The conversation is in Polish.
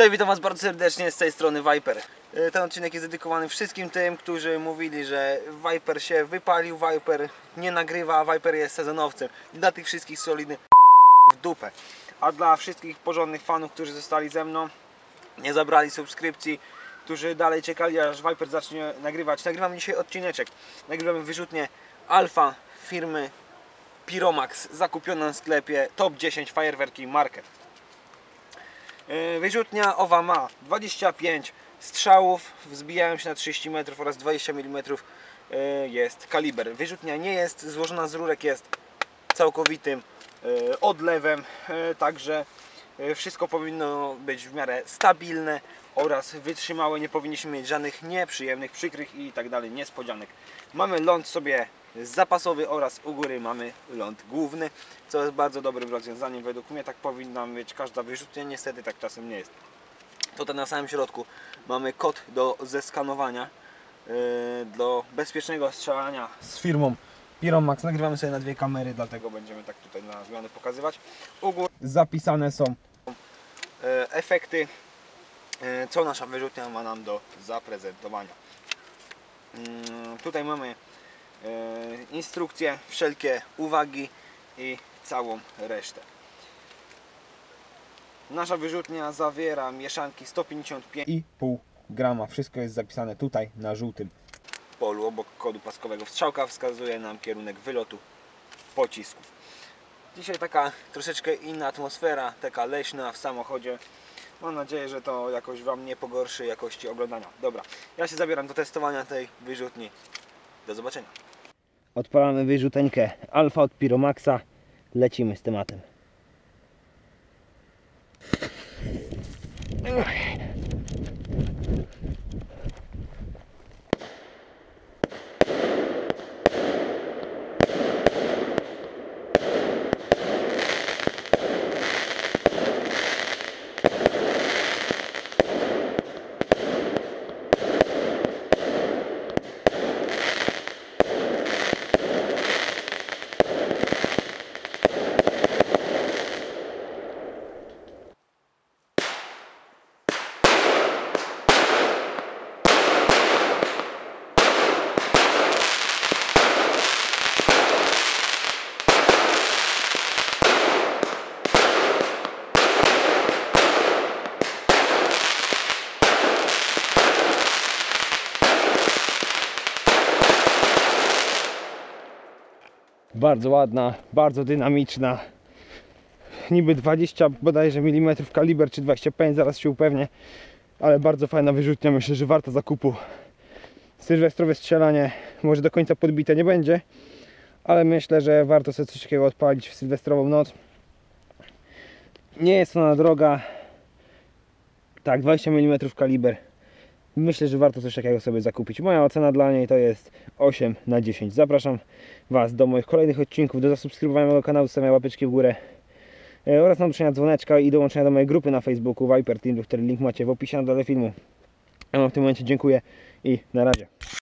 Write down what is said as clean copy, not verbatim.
Cześć, witam Was bardzo serdecznie, z tej strony Viper. Ten odcinek jest dedykowany wszystkim tym, którzy mówili, że Viper się wypalił, Viper nie nagrywa, Viper jest sezonowcem. Dla tych wszystkich solidny w dupę. A dla wszystkich porządnych fanów, którzy zostali ze mną, nie zabrali subskrypcji, którzy dalej czekali, aż Viper zacznie nagrywać. Nagrywamy dzisiaj odcineczek. Nagrywamy wyrzutnię Alfa firmy Piromax, zakupioną w sklepie Top 10 Fajerwerki Market. Wyrzutnia owa ma 25 strzałów, wzbijają się na 30 metrów oraz 20 mm jest kaliber. Wyrzutnia nie jest złożona z rurek, jest całkowitym odlewem, także wszystko powinno być w miarę stabilne oraz wytrzymałe. Nie powinniśmy mieć żadnych nieprzyjemnych, przykrych i tak dalej niespodzianek. Mamy ląd sobie zapasowy oraz u góry mamy ląd główny, co jest bardzo dobrym rozwiązaniem. Według mnie tak powinna mieć każda wyrzutnia, niestety tak czasem nie jest. Tutaj na samym środku mamy kod do zeskanowania do bezpiecznego strzelania z firmą Piromax. Nagrywamy sobie na dwie kamery, dlatego będziemy tak tutaj na zmianę pokazywać. U góry zapisane są efekty, co nasza wyrzutnia ma nam do zaprezentowania. Tutaj mamy instrukcje, wszelkie uwagi i całą resztę. Nasza wyrzutnia zawiera mieszanki 155,5 grama. Wszystko jest zapisane tutaj na żółtym polu obok kodu paskowego. Strzałka wskazuje nam kierunek wylotu pocisku. Dzisiaj taka troszeczkę inna atmosfera, taka leśna w samochodzie. Mam nadzieję, że to jakoś Wam nie pogorszy jakości oglądania. Dobra, ja się zabieram do testowania tej wyrzutni. Do zobaczenia. Odpalamy wyrzuteńkę Alfa od Piromaxa. Lecimy z tematem. Bardzo ładna, bardzo dynamiczna. Niby 20 bodajże milimetrów kaliber, czy 25, zaraz się upewnię. Ale bardzo fajna wyrzutnia, myślę, że warta zakupu. Sylwestrowe strzelanie może do końca podbite nie będzie, ale myślę, że warto sobie coś takiego odpalić w sylwestrową noc. Nie jest ona droga. Tak, 20 mm kaliber. Myślę, że warto coś takiego sobie zakupić. Moja ocena dla niej to jest 8 na 10. Zapraszam Was do moich kolejnych odcinków, do zasubskrybowania mojego kanału, stawiania łapeczki w górę oraz naduszenia dzwoneczka i dołączenia do mojej grupy na Facebooku Viper Team, do której link macie w opisie na dole filmu. Ja Wam w tym momencie dziękuję i na razie.